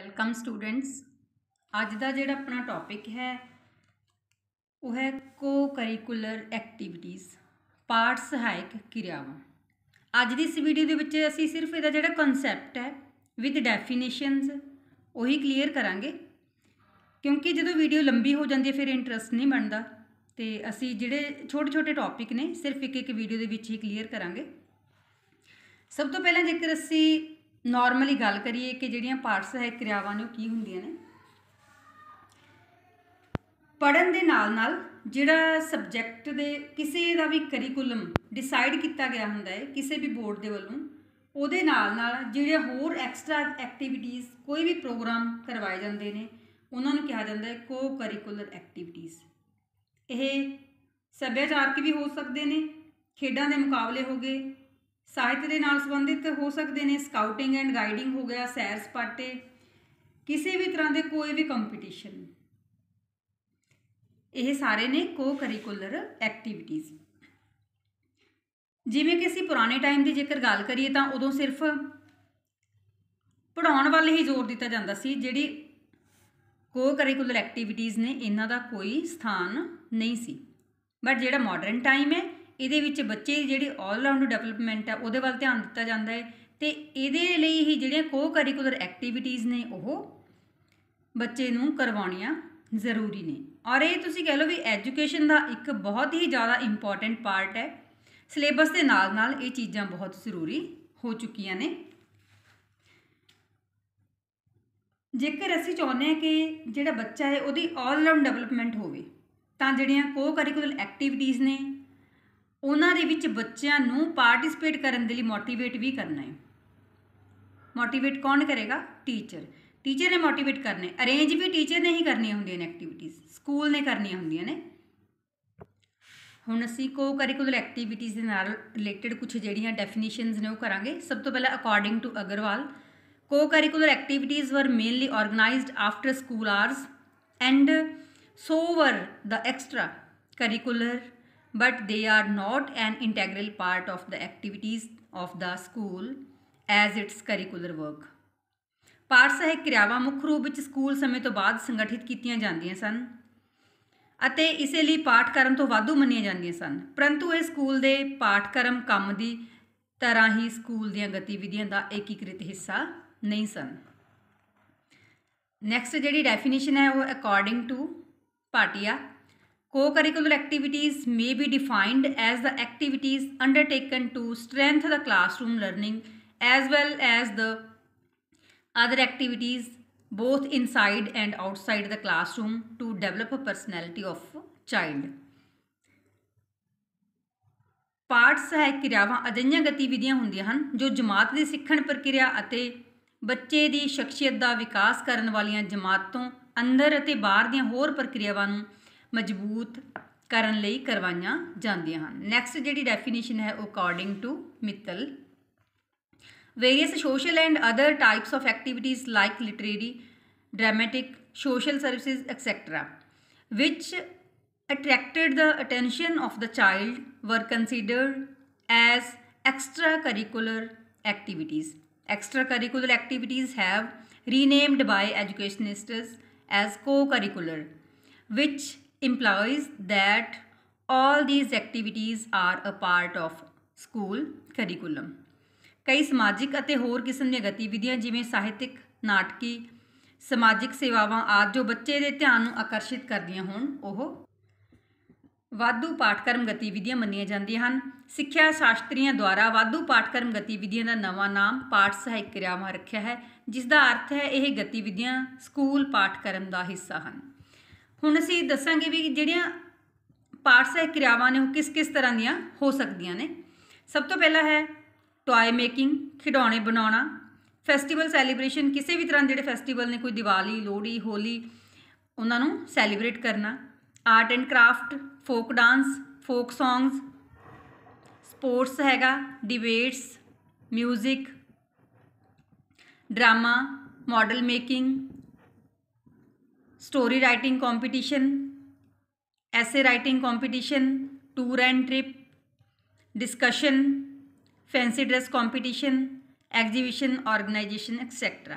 Welcome students. अज का जोड़ा अपना टॉपिक है वह है को करिकुलर एक्टिविटीज़ पाठ सहायक क्रियावां। अज की इस वीडियो के असी सिर्फ इसका जोड़ा कॉन्सैप्ट है विद डेफिनेशनस उही क्लीयर करांगे, क्योंकि जो वीडियो लंबी हो जाती है फिर इंटरस्ट नहीं बनता। तो असी जोड़े छोटे छोटे टॉपिक ने सिर्फ एक वीडियो के ही क्लीयर करांगे। सब तो पहला जेकर असी नॉर्मली गल करिए कि जिहड़ियां पाठ सहायक क्रियावां ने की हुंदियां ने, पढ़न दे नाल नाल जिहड़ा सबजैक्ट दे किसी दा भी करिकुलम डिसाइड किया गया हुंदा है किसी भी बोर्ड के वलों, उहदे नाल नाल जिहड़े होर एक्सट्रा एक्टिविटीज़ कोई भी प्रोग्राम करवाए जाते हैं उन्हां नूं कहा जाता है को करिकुलर एक्टिविटीज़। ये सभ्याचारक भी हो सकते हैं, खेडां दे मुकाबले हो गए, साहित्य के नाल संबंधित हो सकते हैं, स्काउटिंग एंड गाइडिंग हो गया, सैर सपाटे, किसी भी तरह के कोई भी कंपीटिशन, ये सारे ने को करिकुलर एक्टिविटीज़। जिमें कि असी पुराने टाइम की जेकर गल करिए तो उदों सिर्फ पढ़ाउण वाल ही जोर दिता जाता सी, जिहड़ी को करिकुलर एक्टिविटीज़ ने इन्हां दा कोई स्थान नहीं सी। बट जिहड़ा मॉडर्न टाइम है ये बच्चे की जी ऑलराउंड डेवलपमेंट है उहदे वल ध्यान दिता जाता है, तो ये लिए ही जिहड़ियां को करिकुलर एक्टिविटीज़ ने वो बच्चे नूं करवाउणियां जरूरी ने। और ये तुसीं कह लो भी एजुकेशन का एक बहुत ही ज़्यादा इंपॉर्टेंट पार्ट है। सिलेबस के नाल नाल ये चीज़ां बहुत जरूरी हो चुकियां ने। जेकर असी चाहुंदे हां कि जिहड़ा बच्चा है उहदी ऑलराउंड डेवलपमेंट होवे तां जिहड़ियां को करिकुलर एक्टिविटीज़ ने उन्हां दे विच बच्चिआं नूं पार्टिसिपेट करन दे लई मोटिवेट भी करना है। मोटिवेट कौन करेगा? टीचर। टीचर ने मोटिवेट करने, अरेंज भी टीचर ने ही करनियां हुंदियां ने एक्टिविटीज़, स्कूल ने करनियां हुंदियां ने। हुण असीं को करिकुलर एक्टिविटीज़ दे नाल रिलेटेड कुछ जिहड़ियां डेफिनेशनस ने वो करांगे। सब तो पहला according to Agrawal, co curricular activities were mainly organised after school hours and so were the extra curricular but they are not an integral part of the activities of the school as its curricular work। पाठ सहायक क्रियावां मुख्य रूप में school समय तो बाद संगठित कीतियां जांदियां सन अते इसे लिए पाठक्रम तो वाधू मन्नियां जांदियां सन, परंतु यह स्कूल के पाठक्रम काम की तरह ही स्कूल दीयां गतिविधियां का एकीकृत हिस्सा नहीं सन। नैक्सट जिहड़ी डेफिनेशन है वो according to Bhatia, co-curricular activities may be defined as the activities undertaken to strengthen the classroom learning as well as the other activities both inside and outside the classroom to develop a personality of child। पाठ सहायक क्रियावां अजिहियां गतिविधियां हुंदियां हन जो जमात की सिੱਖਣ प्रक्रिया ਅਤੇ ਬੱਚੇ ਦੀ ਸ਼ਖਸੀਅਤ ਦਾ ਵਿਕਾਸ ਕਰਨ ਵਾਲੀਆਂ ਜਮਾਤ ਤੋਂ ਅੰਦਰ ਅਤੇ ਬਾਹਰ ਦੀਆਂ ਹੋਰ ਪ੍ਰਕਿਰਿਆਵਾਂ ਨੂੰ मजबूत करन लई करवाइयां जांदियां हन। नैक्सट जिहड़ी डेफिनेशन है according to Mittal, various social and other types of activities like literary, dramatic, social services etcetera which attracted the attention of the child were considered as extra curricular activities. Extra curricular activities have renamed by educationists as co curricular which implies that all these activities are a part of school curriculum। कई समाजिक ਅਤੇ ਹੋਰ किस्म ਦੀਆਂ गतिविधियां जिमें ਸਾਹਿਤਿਕ, नाटकी, समाजिक सेवावां आदि जो बच्चे ਦੇ ਧਿਆਨ ਨੂੰ ਆਕਰਸ਼ਿਤ ਕਰਦੀਆਂ ਹੋਣ ਉਹ ਵਾਧੂ ਪਾਠਕ੍ਰਮ ਗਤੀਵਿਧੀਆਂ ਮੰਨੀਆਂ ਜਾਂਦੀਆਂ ਹਨ। ਸਿੱਖਿਆ ਸ਼ਾਸਤਰੀਆਂ ਦੁਆਰਾ ਵਾਧੂ ਪਾਠਕ੍ਰਮ ਗਤੀਵਿਧੀਆਂ ਦਾ ਨਵਾਂ ਨਾਮ ਪਾਠ ਸਹਾਇਕ ਕਿਰਿਆਵਾਂ ਰੱਖਿਆ ਹੈ, ਜਿਸ ਦਾ ਅਰਥ ਹੈ ਇਹ ਗਤੀਵਿਧੀਆਂ ਸਕੂਲ ਪਾਠਕ੍ਰਮ ਦਾ ਹਿੱਸਾ ਹਨ। ਹੁਣ ਅਸੀਂ ਦੱਸਾਂਗੇ ਵੀ ਜਿਹੜੀਆਂ ਪਾਠ ਸਹਾਇਕ क्रियावां ने वो किस किस तरह ਦੀਆਂ हो ਸਕਦੀਆਂ ਨੇ। सब तो पहला है टॉय मेकिंग, खिडौने बनाना, फैसटिवल सैलीब्रेशन, किसी भी तरह ਜਿਹੜੇ फैसटिवल ने कोई दिवाली, लोहड़ी, होली ਉਹਨਾਂ ਨੂੰ सैलीब्रेट करना, art and craft, folk dance, folk songs, sports हैगा, debates, music, drama, model making, story writing competition, ऐसे writing competition, tour and trip, discussion, fancy dress competition, exhibition organisation etcetera.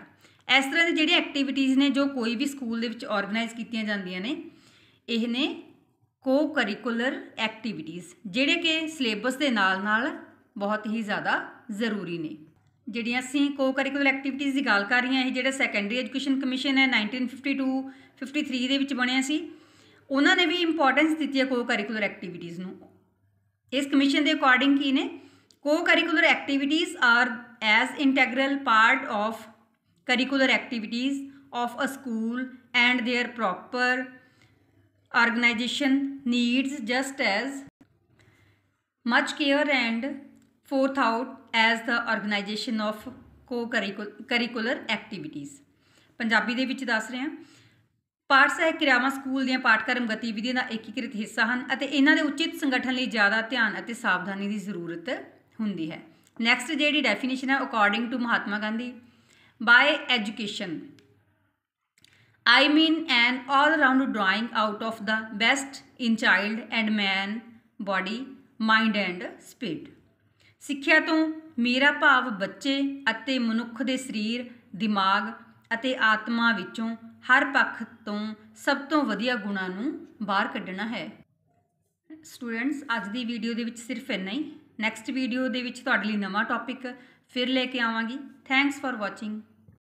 इस तरह की जिहड़ी एक्टिविटीज़ ने जो कोई भी स्कूल दे विच ऑर्गेनाइज कीतियां जांदियां ने, इह ने को करिकुलर एक्टिविटीज़, जिहड़े कि सिलेबस के नाल नाल बहुत ही ज़्यादा ज़रूरी ने। जिहड़ियां असीं को करिकुलर एक्टिविटीज़ की गल कर रही हैं, जिहड़ा सैकेंडरी एजुकेशन कमीशन है 1952-53 दे विच बनिया सी, उन्होंने भी इंपॉर्टेंस दी है को करिकुलर एक्टिविटीज़ नूं। इस कमीशन के अकॉर्डिंग की ने co curricular activities are as integral part of curricular activities of a school and their proper organization needs just as much care and forethought as the organization of co-curricular activities। Punjabi दे विच दस रहे हैं, पाठ सहायक क्रियावां school दीआं पाठक्रम गतिविधियां दा एकीकृत हिस्सा हैं अते इन्हां दे उचित संगठन लई ज़्यादा ध्यान अते सावधानी की जरूरत हुंदी है। नैक्सट जिहड़ी डेफिनेशन है according to Mahatma Gandhi, by education I mean an all-round drawing out of the best in child and man body, mind and spirit। ਸਿੱਖਿਆ ਤੋਂ ਮੇਰਾ ਭਾਵ ਬੱਚੇ ਅਤੇ ਮਨੁੱਖ ਦੇ ਸਰੀਰ, ਦਿਮਾਗ ਅਤੇ ਆਤਮਾ ਵਿੱਚੋਂ ਹਰ ਪੱਖ ਤੋਂ ਸਭ ਤੋਂ ਵਧੀਆ ਗੁਣਾਂ ਨੂੰ ਬਾਹਰ ਕੱਢਣਾ ਹੈ। ਸਟੂਡੈਂਟਸ, ਅੱਜ ਦੀ ਵੀਡੀਓ ਦੇ ਵਿੱਚ ਸਿਰਫ ਇੰਨਾ ਹੀ। ਨੈਕਸਟ ਵੀਡੀਓ ਦੇ ਵਿੱਚ ਤੁਹਾਡੇ ਲਈ ਨਵਾਂ ਟੌਪਿਕ ਫਿਰ ਲੈ ਕੇ ਆਵਾਂਗੀ। Thanks for watching.